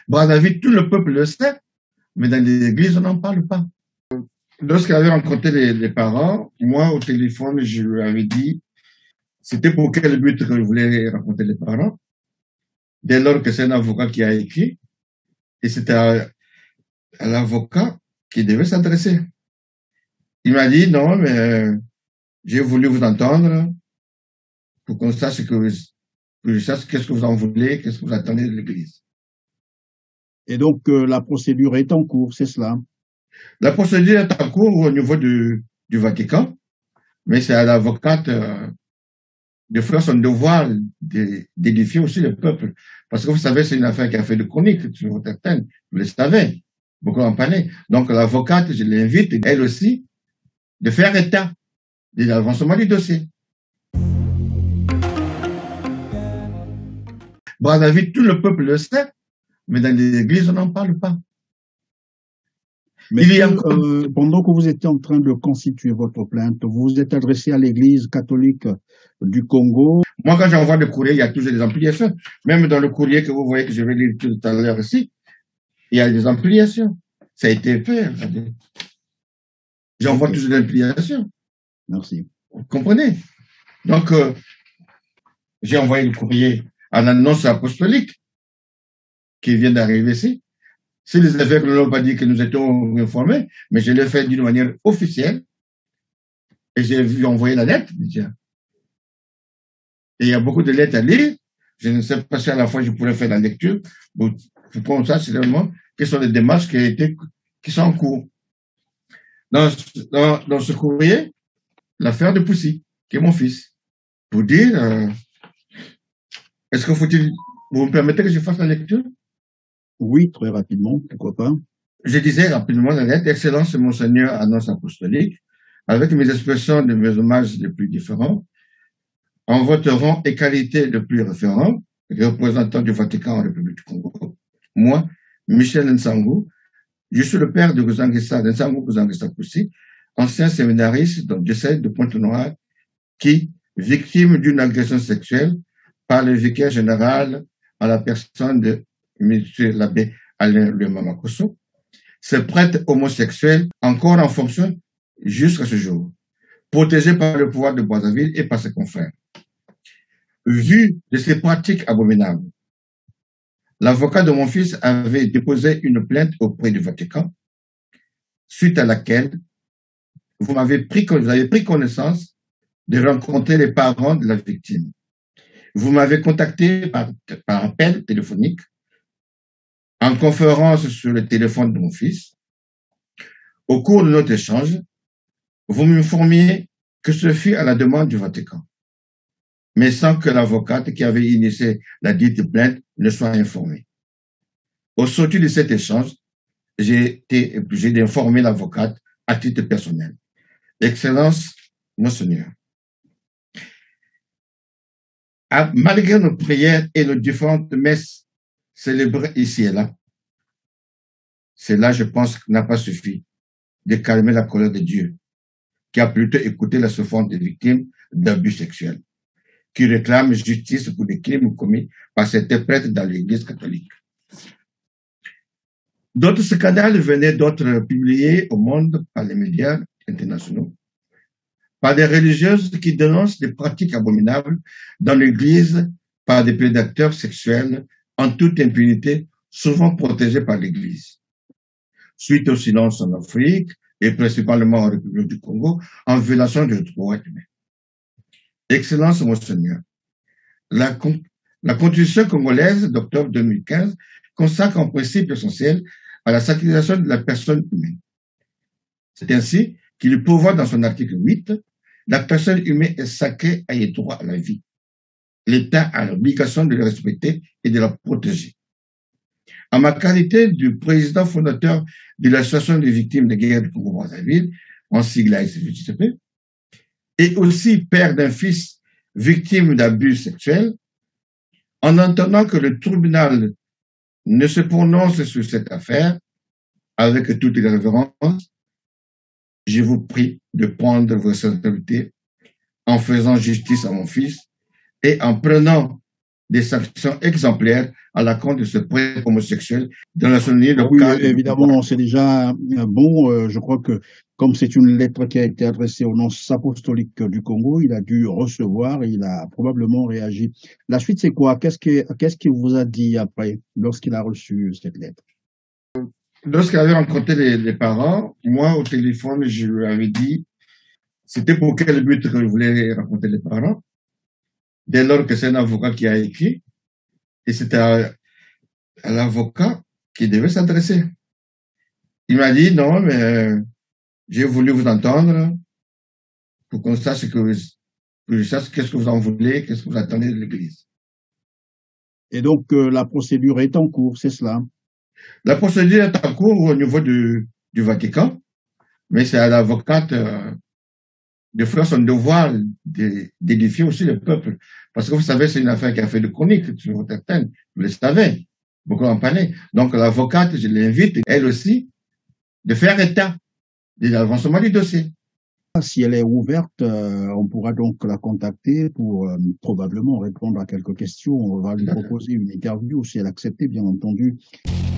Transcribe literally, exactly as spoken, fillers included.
Brazzaville, tout le peuple le sait, mais dans les églises, on n'en parle pas. Lorsqu'il avait rencontré les, les parents, moi, au téléphone, je lui avais dit, c'était pour quel but que je voulais rencontrer les parents, dès lors que c'est un avocat qui a écrit, et c'était à, à l'avocat qui devait s'adresser. Il m'a dit, non, mais euh, j'ai voulu vous entendre pour qu'on sache que, que je sache qu'est-ce que vous en voulez, qu'est-ce que vous attendez de l'Église. Et donc, euh, la procédure est en cours, c'est cela? La procédure est en cours au niveau du, du Vatican, mais c'est à l'avocate euh, de faire son devoir d'édifier aussi le peuple. Parce que vous savez, c'est une affaire qui a fait de chronique sur certaines, vous le savez, beaucoup en parlaient. Donc l'avocate, je l'invite, elle aussi, de faire état de l'avancement du dossier. Brazzaville, tout le peuple le sait, mais dans les églises, on n'en parle pas. Mais Il y a encore... euh, pendant que vous étiez en train de constituer votre plainte, vous vous êtes adressé à l'Église catholique du Congo. Moi, quand j'envoie le courrier, il y a toujours des ampliations. Même dans le courrier que vous voyez que je vais lire tout à l'heure ici, il y a des ampliations. Ça a été fait. J'envoie okay. toujours des ampliations. Merci. Vous comprenez? Donc, euh, j'ai envoyé le courrier à l'annonce apostolique qui vient d'arriver ici. Si les évêques ne l'ont pas dit que nous étions informés, mais je l'ai fait d'une manière officielle et j'ai vu envoyer la lettre. Déjà. Et il y a beaucoup de lettres à lire. Je ne sais pas si à la fois je pourrais faire la lecture. Pour qu'on sache vraiment quelles sont les démarches qui, été, qui sont en cours. Dans, dans, dans ce courrier, l'affaire de Poussy, qui est mon fils, pour dire, euh, est-ce que faut-il, vous me permettez que je fasse la lecture? Oui, très rapidement, pourquoi pas. Je disais rapidement la lettre, Excellence Monseigneur Annonce Apostolique, avec mes expressions de mes hommages les plus différents, en votre rang et qualité le plus référent, représentant du Vatican en République du Congo, moi, Michel Nsangu, je suis le père de Guzangisa, Nsangu Guzangisa Poussy, ancien séminariste dans le diocèse de Pointe-Noire, qui, victime d'une agression sexuelle par le vicaire général à la personne de M. l'abbé Alain Lemamakoso, ce prêtre homosexuel encore en fonction jusqu'à ce jour, protégé par le pouvoir de Brazzaville et par ses confrères. Vu de ces pratiques abominables, l'avocat de mon fils avait déposé une plainte auprès du Vatican, suite à laquelle vous m'avez pris, vous avez pris connaissance de rencontrer les parents de la victime. Vous m'avez contacté par, par appel téléphonique, en conférence sur le téléphone de mon fils. Au cours de notre échange, vous m'informiez que ce fut à la demande du Vatican, mais sans que l'avocate qui avait initié la dite plainte ne soit informée. Au sortir de cet échange, j'ai été obligé d'informer l'avocate à titre personnel. Excellence, Monseigneur, malgré nos prières et nos différentes messes célébrées ici et là, cela, je pense, n'a pas suffi de calmer la colère de Dieu, qui a plutôt écouté la souffrance des victimes d'abus sexuels, qui réclament justice pour des crimes commis par certains prêtres dans l'Église catholique. D'autres scandales venaient d'autres publiés au monde par les médias internationaux, par des religieuses qui dénoncent des pratiques abominables dans l'Église par des prédateurs sexuels en toute impunité, souvent protégés par l'Église. Suite au silence en Afrique et principalement en République du Congo, en violation des droits humains. Excellence, Monseigneur, la, la Constitution congolaise d'octobre deux mille quinze consacre un principe essentiel à la sacralisation de la personne humaine. C'est ainsi qu'il prévoit dans son article huit, la personne humaine est sacrée et a droit à la vie. L'État a l'obligation de la respecter et de la protéger. En ma qualité du président fondateur de l'Association des victimes de guerre du Congo-Brazzaville, en sigle A S V J C P, et aussi père d'un fils victime d'abus sexuels, en entendant que le tribunal ne se prononce sur cette affaire, avec toute les révérences, je vous prie de prendre vos responsabilités en faisant justice à mon fils et en prenant des sanctions exemplaires à la compte de ce prêtre homosexuel dans la souvenir de Ah oui, cadre. évidemment, c'est déjà euh, bon. Euh, je crois que comme c'est une lettre qui a été adressée au nonce apostolique du Congo, il a dû recevoir et il a probablement réagi. La suite, c'est quoi? Qu'est-ce que qu'est-ce qu'il vous a dit après, lorsqu'il a reçu cette lettre? Lorsqu'il avait rencontré les, les parents, moi, au téléphone, je lui avais dit, c'était pour quel but que je voulais rencontrer les parents, dès lors que c'est un avocat qui a écrit, et c'était à, à l'avocat qui devait s'adresser. Il m'a dit, non, mais euh, j'ai voulu vous entendre pour qu'on sache que, que je sache qu'est-ce que vous en voulez, qu'est-ce que vous attendez de l'Église. Et donc, euh, la procédure est en cours, c'est cela? La procédure est en cours au niveau du, du Vatican, mais c'est à l'avocate euh, de faire son devoir d'édifier aussi le peuple. Parce que vous savez, c'est une affaire qui a fait de chronique sur certaines, vous le savez, beaucoup en parlaient. Donc l'avocate, je l'invite, elle aussi, de faire état de l'avancement du dossier. Si elle est ouverte, euh, on pourra donc la contacter pour euh, probablement répondre à quelques questions. On va lui proposer une interview si elle accepte, bien entendu.